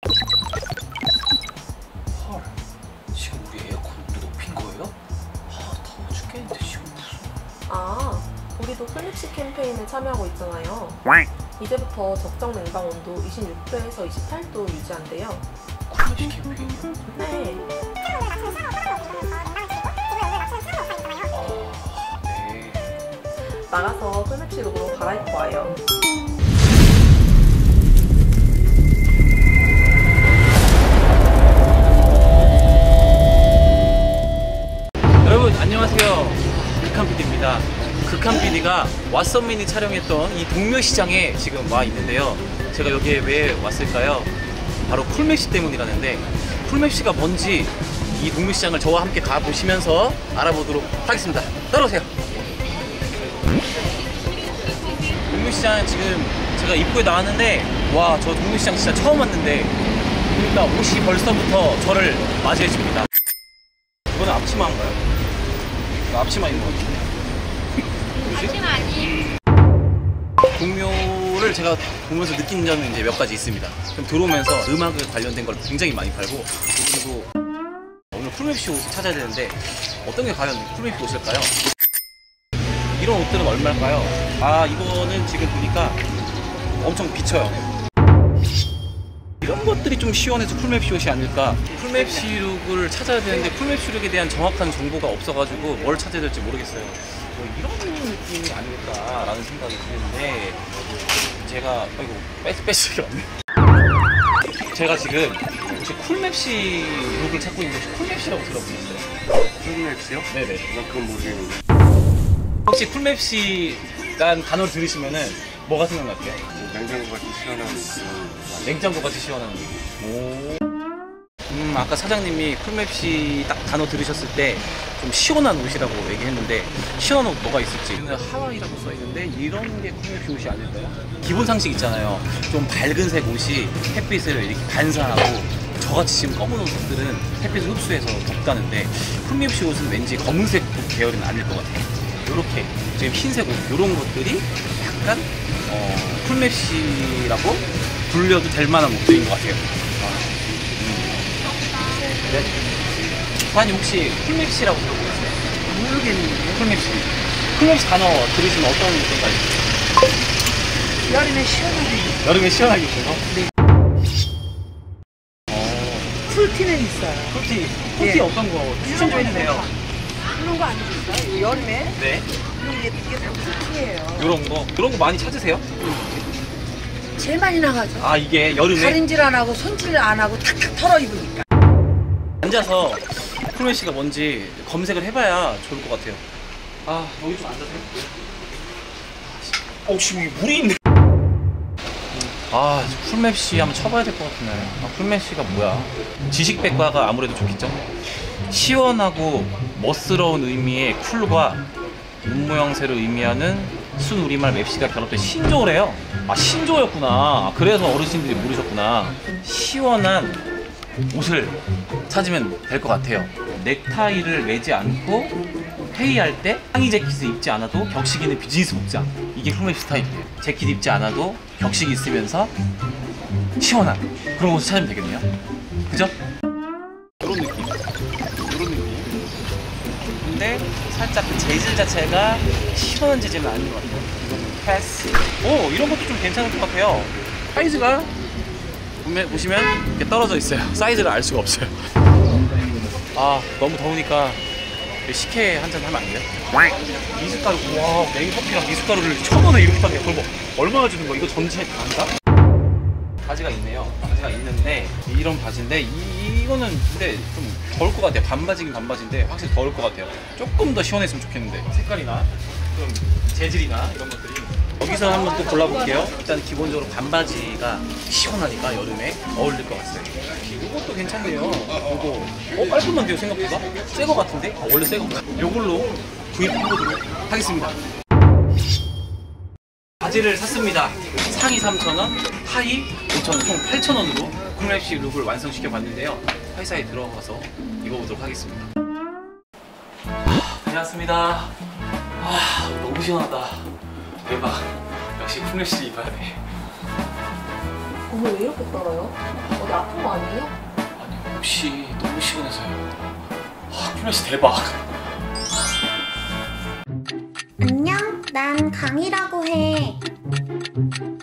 헐, 지금 우리 에어컨도 높인 거예요? 아, 더워 죽겠는데 지금 무슨... 아, 우리도 플립시 캠페인에 참여하고 있잖아요. 이제부터 적정 냉방 온도 26도에서 28도 유지한대요. 플립시 캠페인이요? 네. 아, 네. 나가서 플립시 룩으로 갈아입고 와요. 여러분 안녕하세요, 극한PD입니다. 극한PD가 왓썸민이 촬영했던 이 동묘시장에 지금 와 있는데요. 제가 여기에 왜 왔을까요? 바로 쿨맵시 때문이라는데, 쿨맵시가 뭔지 이 동묘시장을 저와 함께 가보시면서 알아보도록 하겠습니다. 따라오세요. 동묘시장 지금 제가 입구에 나왔는데, 와, 저 동묘시장 진짜 처음 왔는데 그러니까 옷이 벌써부터 저를 맞이해줍니다. 이거는 앞치마인가요? 앞치마 입는 것 같은데. 앞치마 아니. 동묘를 제가 보면서 느낀 점이 이제 몇 가지 있습니다. 좀 들어오면서 음악에 관련된 걸 굉장히 많이 팔고, 그리고 오늘 쿨맵시 옷을 찾아야 되는데 어떤 게 과연 쿨맵시 옷일까요? 이런 옷들은 얼마일까요? 아, 이거는 지금 보니까 엄청 비쳐요. 이런 것들이 좀 시원해서 쿨맵시 옷이 아닐까. 쿨맵시 룩을 찾아야 되는데 쿨맵시 룩에 대한 정확한 정보가 없어가지고 뭘 찾아야 될지 모르겠어요. 뭐 이런 느낌이 아닐까라는 생각이 드는데, 제가 아이고 뺏으기 없네. 제가 지금 혹시 쿨맵시 룩을 찾고 있는데 혹시 쿨맵시라고 들어보셨어요? 쿨맵시요? 네네. 나 그건 모르겠는데. 혹시 쿨맵시란 단어를 들으시면은 뭐가 생각나세요? 냉장고 같이 시원한 그런. 냉장고 같이 시원한. 오. 아까 사장님이 쿨맵시 딱 단어 들으셨을 때 좀 시원한 옷이라고 얘기했는데, 시원한 옷 뭐가 있을지. 하와이라고 써있는데 이런 게 쿨맵시 옷이 아닐까요? 기본 상식 있잖아요. 좀 밝은색 옷이 햇빛을 이렇게 반사하고, 저같이 지금 검은 옷들은 햇빛을 흡수해서 덥다는데, 쿨맵시 옷은 왠지 검은색 계열은 아닐 것 같아요. 이렇게 지금 흰색 옷, 이런 것들이 약간 쿨맵시라고 불려도 될 만한 옷들인 것 같아요. 네. 사장님 혹시 쿨맵시라고 들어보셨어요? 모르겠는데. 쿨맵시. 쿨맵시 단어 들으시면 어떤 생각이 드세요? 여름에 시원하게. 여름에 시원하게 입어서? 네. 쿨티는 있어요. 쿨티 예. 어떤 거 추천 좀 해주세요. 그런 거 안 있어요? 여름에? 네. 이게 다 쿨티예요. 이런 거 많이 찾으세요? 제일 많이 나가죠. 아, 이게 여름에 다림질 안 하고 손질 안 하고 탁탁 털어 입으니까. 앉아서 쿨맵시가 뭔지 검색을 해봐야 좋을 것 같아요. 아, 여기 좀 앉아세요. 지금 여기 물이 있네. 아, 쿨맵시 한번 쳐봐야 될 것 같네. 아, 쿨맵시가 뭐야? 지식백과가 아무래도 좋겠죠? 시원하고 멋스러운 의미의 쿨과 운모양새를 의미하는 순우리말 맵시가 결합된 신조어래요. 아, 신조어였구나. 그래서 어르신들이 모르셨구나. 시원한 옷을 찾으면 될 것 같아요. 넥타이를 매지 않고 회의할 때 상의 재킷을 입지 않아도 격식 있는 비즈니스 복장, 이게 쿨맵시 스타일이에요. 재킷 입지 않아도 격식이 있으면서 시원한 그런 옷을 찾으면 되겠네요. 그죠? 이런 느낌. 근데 살짝 그 재질 자체가 시원한 재질은 아닌 것 같아요. 이거는 패스. 오, 이런 것도 좀 괜찮을 것 같아요. 사이즈가 보시면 이렇게 떨어져 있어요. 사이즈를 알 수가 없어요. 아, 너무 더우니까 식혜 한잔 하면 안 돼요? 미숫가루, 와, 메이커피랑 미숫가루를 1,000원에 이렇게 파네. 그럼 뭐 얼마나 주는 거? 이거 전체 다인가? 바지가 있네요. 바지가 있는데 이런 바지인데 이거는 근데 좀 더울 것 같아요. 반바지긴 반바지인데 확실히 더울 것 같아요. 조금 더 시원했으면 좋겠는데, 색깔이나 좀 재질이나 이런 것들이. 여기서 한번 또 골라볼게요. 일단 기본적으로 반바지가 시원하니까 여름에 어울릴 것 같아요. 이것도 괜찮네요. 이거 깔끔한데요, 생각보다? 새 거 같은데? 아, 원래 새 거인가? 이걸로 구입해보도록 하겠습니다. 바지를 샀습니다. 상의 3,000원, 하의 5,000원, 총 8,000원으로 쿨맵시 룩을 완성시켜 봤는데요. 회사에 들어가서 입어보도록 하겠습니다. 다녀왔습니다. 너무 시원하다. 대박. 역시 쿨맵시 입어야 돼. 오늘 왜 이렇게 떨어요? 어디 아픈 거 아니에요? 아니 옷이 너무 시원해서요. 쿨러스 대박. 안녕, 난 강이라고 해.